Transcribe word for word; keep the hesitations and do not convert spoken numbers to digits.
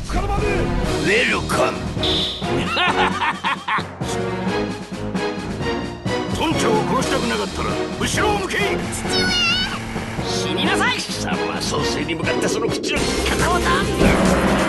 からまで。 ウェルカム。 村長を殺したくなかったら後ろを向け。 父上。 死になさい。貴様、総帥に向かってその口の利き方をだ。